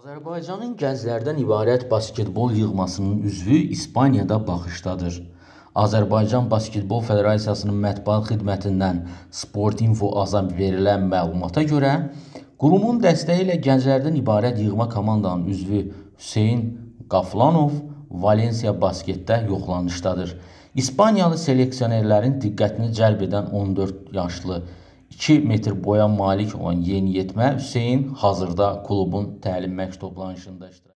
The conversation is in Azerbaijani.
Azərbaycanın gənclərdən ibarət basketbol yığmasının üzvü İspaniyada baxışdadır. Azərbaycan Basketbol Federasiyasının mətbuat xidmətindən Sportinfo.az-a verilən məlumata görə, qurumun dəstəyi ilə gənclərdən ibarət yığma komandanın üzvü Hüseyn Qaflanov Valensiya basketdə yoxlanışdadır. İspaniyalı seleksionerlərin diqqətini cəlb edən 14 yaşlı 2 metr boya malik olan yeniyetmə Hüseyn hazırda klubun təlim məşq toplanışında iştirak edir.